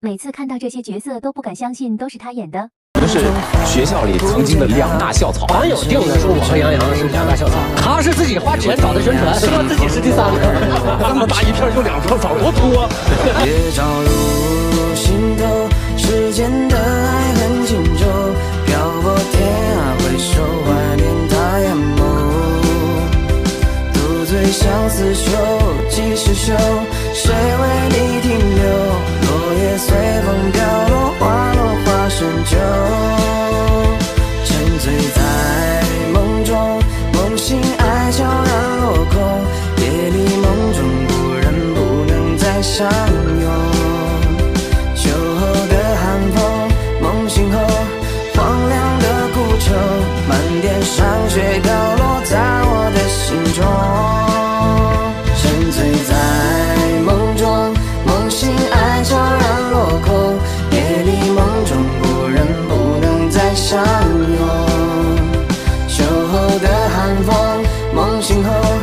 每次看到这些角色都不敢相信都是他演的。 是学校里曾经的2大校草。 网友定的说我和杨洋是2大校草，他是自己花钱找的宣传，说自己是第3个。 那么大一片就2校草，多多。 夜照入心头，世间的爱恨情仇，漂泊天涯回首，怀念他眼眸。独醉相思酒，几时休？谁为你停留？落叶随风飘落，花落花深秋。沉醉在梦中，梦醒爱悄然落空。夜里梦中不忍，不能再相拥。秋后的寒风，梦醒后荒凉的古城，漫天霜雪飘落在我的心中。沉醉在梦中，梦醒爱悄然落空。夜里梦中不忍，不能再相拥。秋后的寒风，梦醒后